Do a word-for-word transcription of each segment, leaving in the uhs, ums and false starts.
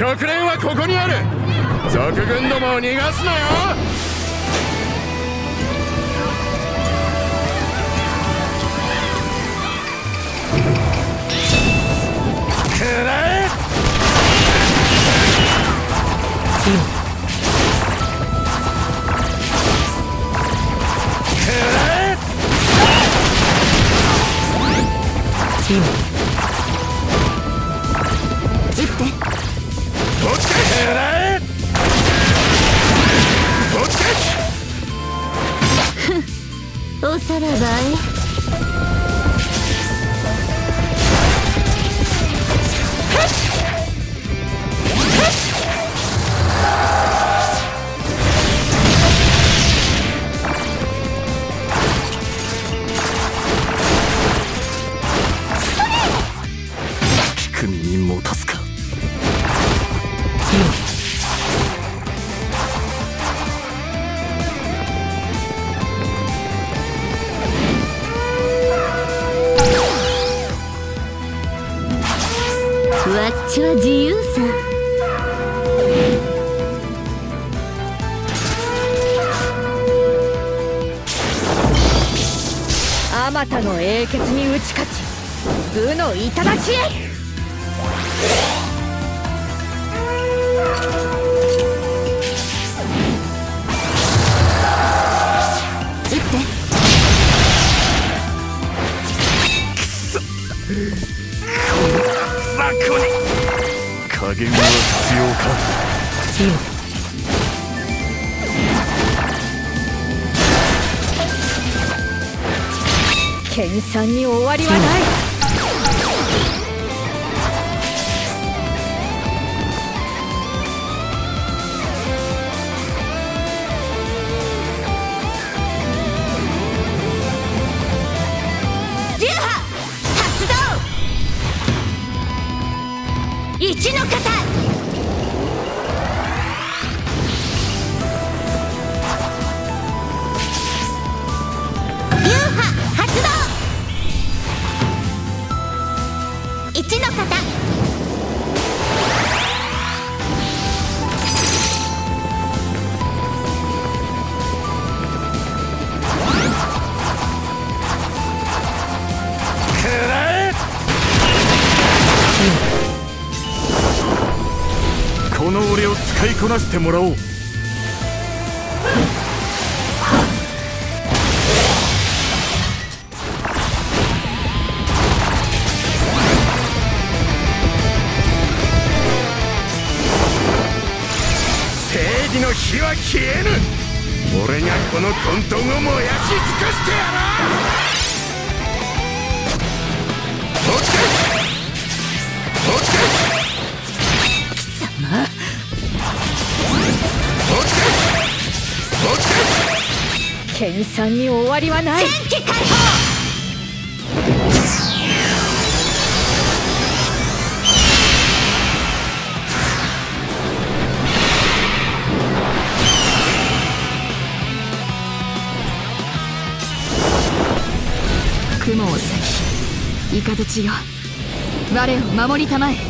食連はここにある。賊軍どもを逃がすなよ。くらえ。 おさらばへ。 聞く耳持たすか。 わっちは自由さ。 あまたの英傑に打ち勝ち武の頂へ。 撃って。 くそ、雑魚に加減は必要か。 研鑽に終わりはない。 流派発動。一の型。一の型。 くらえ。この俺を使いこなしてもらおう。正義の火は消えぬ。俺がこの混沌を燃やし尽くしてやろう。おっけおっけ貴様。 おっけおっけ。 研鑽に終わりはない。 戦機解放。 雲を裂き雷よ我を守りたまえ。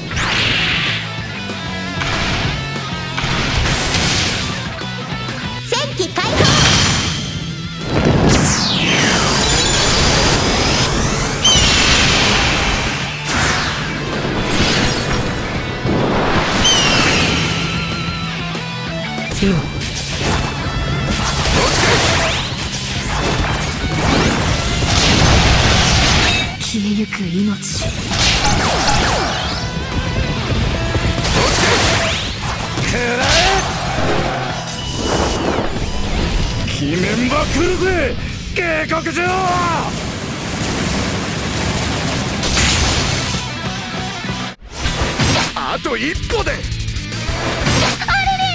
戦機解放。 消えゆく命。 鬼面ば来るぜ警告状。あと一歩で。 あれれ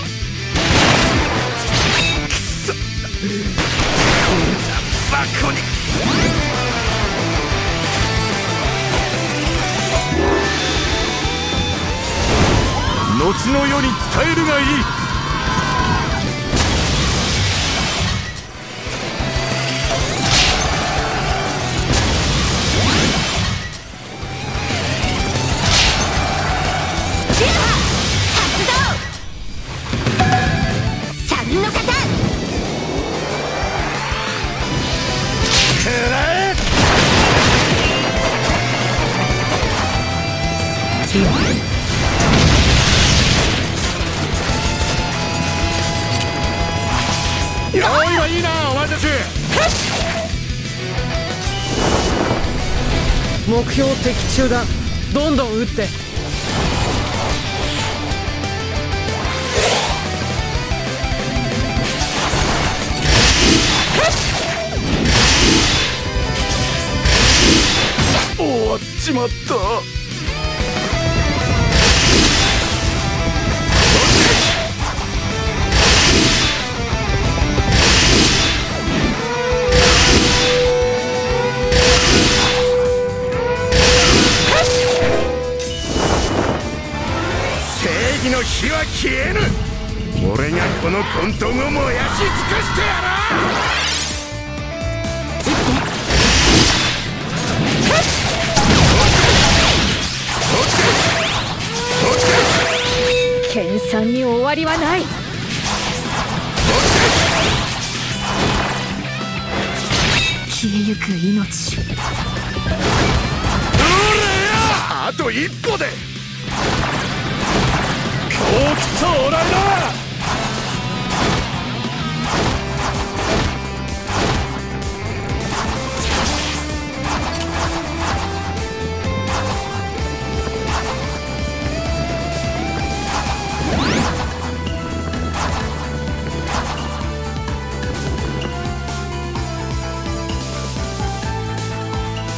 くそ、こんなバカに。後の世に伝えるがいい。 流派用意はいいなお前たち。 目標敵中だ。どんどん撃って。 終わっちまった。正義の火は消えぬ。俺がこの混沌を燃やし尽くしてやら研鑽に終わりはない。 消えゆく命。 あと一歩で今日きっとおらいだ。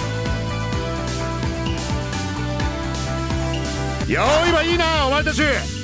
用意はいいなお前たち。